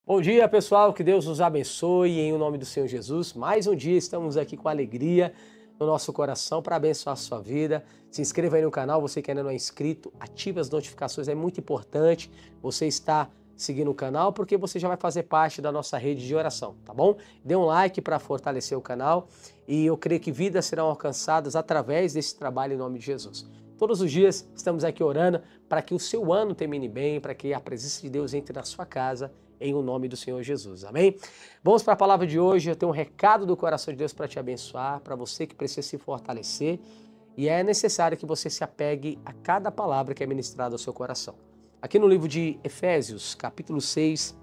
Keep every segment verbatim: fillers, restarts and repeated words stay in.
Bom dia, pessoal. Que Deus nos abençoe em o nome do Senhor Jesus. Mais um dia estamos aqui com alegria no nosso coração para abençoar a sua vida. Se inscreva aí no canal, você que ainda não é inscrito, ative as notificações, é muito importante você estar seguindo o canal porque você já vai fazer parte da nossa rede de oração, tá bom? Dê um like para fortalecer o canal e eu creio que vidas serão alcançadas através desse trabalho em nome de Jesus. Todos os dias estamos aqui orando para que o seu ano termine bem, para que a presença de Deus entre na sua casa em o nome do Senhor Jesus, amém? Vamos para a palavra de hoje. Eu tenho um recado do coração de Deus para te abençoar, para você que precisa se fortalecer, e é necessário que você se apegue a cada palavra que é ministrada ao seu coração. Aqui no livro de Efésios, capítulo seis,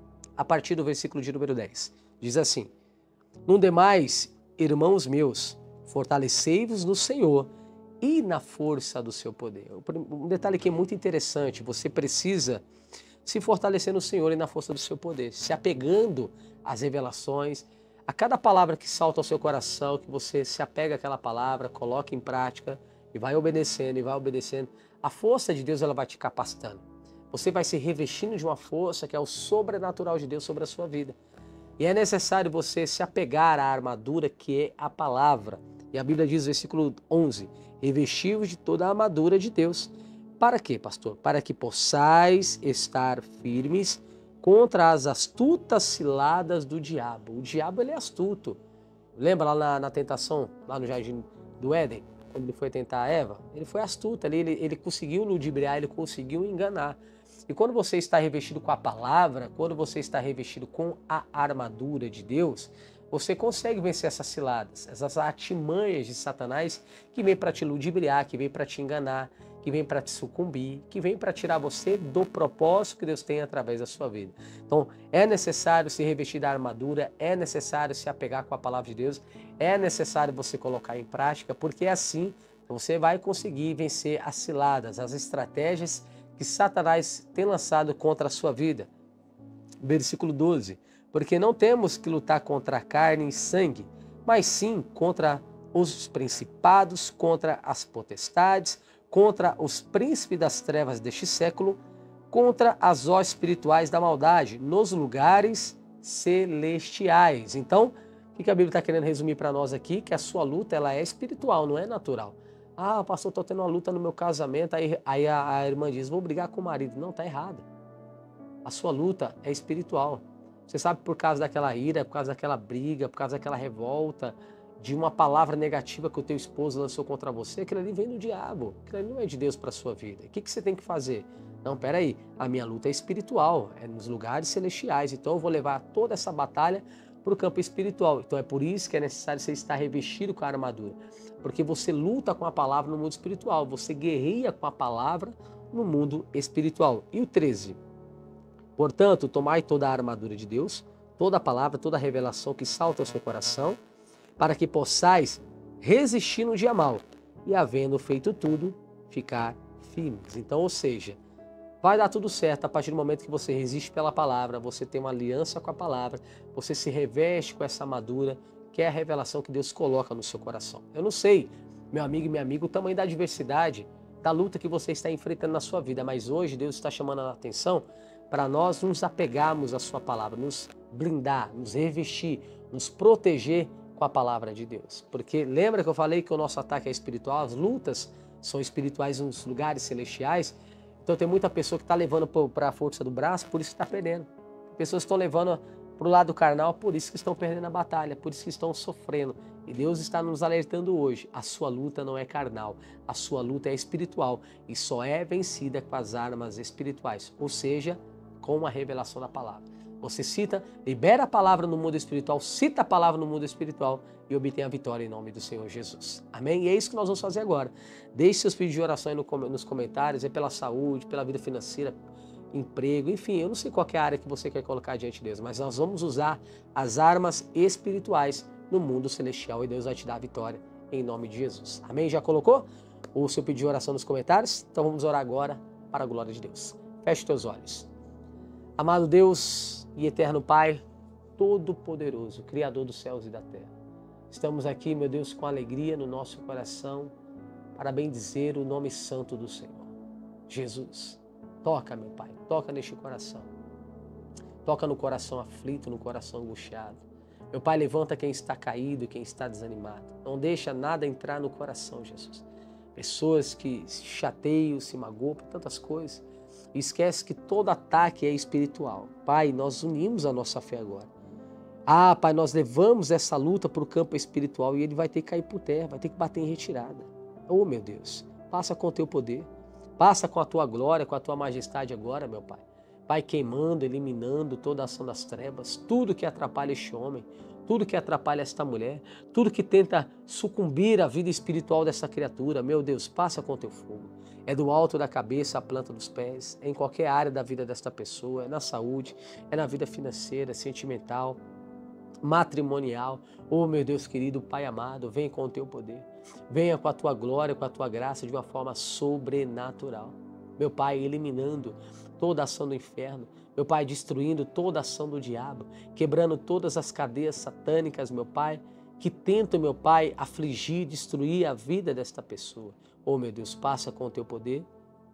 a partir do versículo de número dez, diz assim: No demais, irmãos meus, fortalecei-vos no Senhor e na força do seu poder. Um detalhe que é muito interessante, você precisa se fortalecer no Senhor e na força do seu poder, se apegando às revelações, a cada palavra que salta ao seu coração, que você se apega àquela palavra, coloque em prática e vai obedecendo e vai obedecendo. A força de Deus ela vai te capacitando. Você vai se revestindo de uma força que é o sobrenatural de Deus sobre a sua vida. E é necessário você se apegar à armadura que é a palavra. E a Bíblia diz, versículo onze, revesti-vos de toda a armadura de Deus. Para quê, pastor? Para que possais estar firmes contra as astutas ciladas do diabo. O diabo ele é astuto. Lembra lá na, na tentação, lá no jardim do Éden, quando ele foi tentar a Eva? Ele foi astuto, ele, ele, ele conseguiu ludibriar, ele conseguiu enganar. E quando você está revestido com a palavra, quando você está revestido com a armadura de Deus, você consegue vencer essas ciladas, essas artimanhas de Satanás que vem para te ludibriar, que vem para te enganar, que vem para te sucumbir, que vem para tirar você do propósito que Deus tem através da sua vida. Então, é necessário se revestir da armadura, é necessário se apegar com a palavra de Deus, é necessário você colocar em prática, porque assim você vai conseguir vencer as ciladas, as estratégias que Satanás tem lançado contra a sua vida. Versículo doze. Porque não temos que lutar contra a carne e sangue, mas sim contra os principados, contra as potestades, contra os príncipes das trevas deste século, contra as hostes espirituais da maldade nos lugares celestiais. Então, o que a Bíblia está querendo resumir para nós aqui? Que a sua luta ela é espiritual, não é natural. Ah, pastor, estou tendo uma luta no meu casamento, aí, aí a, a irmã diz, vou brigar com o marido. Não, está errado. A sua luta é espiritual. Você sabe, por causa daquela ira, por causa daquela briga, por causa daquela revolta, de uma palavra negativa que o teu esposo lançou contra você, aquilo ali vem do diabo, aquilo ali não é de Deus para a sua vida. O que, que você tem que fazer? Não, peraí, a minha luta é espiritual, é nos lugares celestiais, então eu vou levar toda essa batalha para o campo espiritual. Então é por isso que é necessário você estar revestido com a armadura, porque você luta com a palavra no mundo espiritual, você guerreia com a palavra no mundo espiritual. E o treze? Portanto, tomai toda a armadura de Deus, toda a palavra, toda a revelação que salta ao seu coração, para que possais resistir no dia mau e, havendo feito tudo, ficar firmes. Então, ou seja, vai dar tudo certo a partir do momento que você resiste pela palavra, você tem uma aliança com a palavra, você se reveste com essa armadura, que é a revelação que Deus coloca no seu coração. Eu não sei, meu amigo e minha amiga, o tamanho da adversidade, da luta que você está enfrentando na sua vida, mas hoje Deus está chamando a atenção para nós nos apegarmos à sua palavra, nos blindar, nos revestir, nos proteger com a palavra de Deus. Porque lembra que eu falei que o nosso ataque é espiritual, as lutas são espirituais nos lugares celestiais? Então tem muita pessoa que está levando para a força do braço, por isso que está perdendo. Pessoas que estão levando para o lado carnal, por isso que estão perdendo a batalha, por isso que estão sofrendo. E Deus está nos alertando hoje, a sua luta não é carnal, a sua luta é espiritual e só é vencida com as armas espirituais, ou seja, com a revelação da palavra. Você cita, libera a palavra no mundo espiritual, cita a palavra no mundo espiritual e obtém a vitória em nome do Senhor Jesus. Amém? E é isso que nós vamos fazer agora. Deixe seus pedidos de oração aí no, nos comentários, é pela saúde, pela vida financeira, emprego, enfim, eu não sei qual é a área que você quer colocar diante de Deus, mas nós vamos usar as armas espirituais no mundo celestial e Deus vai te dar a vitória em nome de Jesus. Amém? Já colocou o seu pedido de oração nos comentários? Então vamos orar agora para a glória de Deus. Feche teus olhos. Amado Deus e eterno Pai, todo-poderoso, Criador dos céus e da terra, estamos aqui, meu Deus, com alegria no nosso coração para bendizer o nome santo do Senhor. Jesus, toca, meu Pai, toca neste coração. Toca no coração aflito, no coração angustiado. Meu Pai, levanta quem está caído e quem está desanimado. Não deixa nada entrar no coração, Jesus. Pessoas que se chateiam, se magoam por tantas coisas. E esquece que todo ataque é espiritual. Pai, nós unimos a nossa fé agora. Ah, Pai, nós levamos essa luta para o campo espiritual e ele vai ter que cair por terra, vai ter que bater em retirada. Oh, meu Deus, passa com o teu poder. Passa com a tua glória, com a tua majestade agora, meu Pai. Pai, queimando, eliminando toda a ação das trevas, tudo que atrapalha este homem, tudo que atrapalha esta mulher, tudo que tenta sucumbir à vida espiritual dessa criatura. Meu Deus, passa com o teu fogo. É do alto da cabeça à planta dos pés, é em qualquer área da vida desta pessoa, é na saúde, é na vida financeira, sentimental, matrimonial. Oh, meu Deus querido, Pai amado, vem com o teu poder. Venha com a tua glória, com a tua graça de uma forma sobrenatural. Meu Pai, eliminando toda a ação do inferno. Meu Pai, destruindo toda a ação do diabo, quebrando todas as cadeias satânicas, meu Pai, que tentam, meu Pai, afligir, destruir a vida desta pessoa. Oh, meu Deus, passa com o teu poder.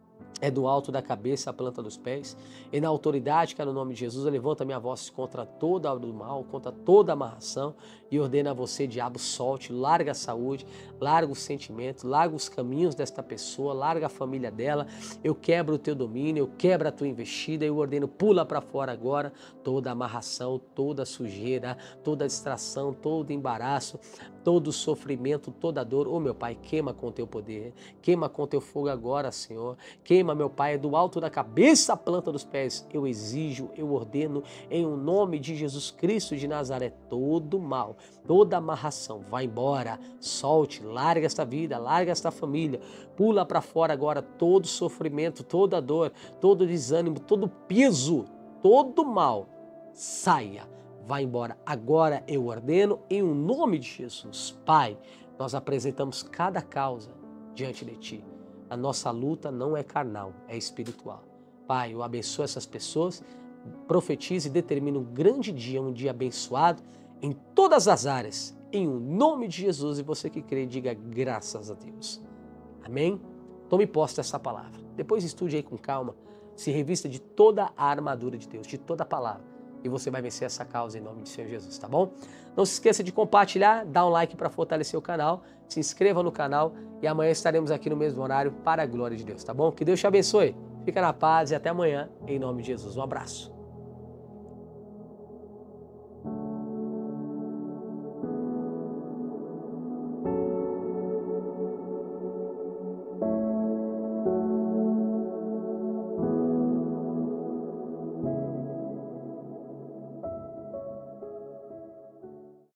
É do alto da cabeça à planta dos pés. E na autoridade que é no nome de Jesus, eu levanto a minha voz contra toda o mal, contra toda amarração e ordeno a você, diabo, solte, larga a saúde, larga os sentimentos, larga os caminhos desta pessoa, larga a família dela. Eu quebro o teu domínio, eu quebro a tua investida, eu ordeno, pula para fora agora toda amarração, toda sujeira, toda distração, todo embaraço, todo sofrimento, toda dor. Oh, meu Pai, queima com o teu poder, queima com o teu fogo agora, Senhor. Queima, meu Pai, do alto da cabeça à planta dos pés. Eu exijo, eu ordeno, em o nome de Jesus Cristo de Nazaré, todo mal, toda amarração, vai embora, solte, larga esta vida, larga esta família, pula para fora agora todo sofrimento, toda dor, todo desânimo, todo peso, todo mal, saia, vai embora. Agora eu ordeno, em o nome de Jesus. Pai, nós apresentamos cada causa diante de Ti. A nossa luta não é carnal, é espiritual. Pai, eu abençoo essas pessoas, profetizo e determino um grande dia, um dia abençoado em todas as áreas, em o nome de Jesus. E você que crê, diga graças a Deus. Amém? Tome posse dessa palavra. Depois estude aí com calma, se revista de toda a armadura de Deus, de toda a palavra. E você vai vencer essa causa em nome de Senhor Jesus, tá bom? Não se esqueça de compartilhar, dar um like para fortalecer o canal, se inscreva no canal e amanhã estaremos aqui no mesmo horário para a glória de Deus, tá bom? Que Deus te abençoe, fica na paz e até amanhã em nome de Jesus. Um abraço.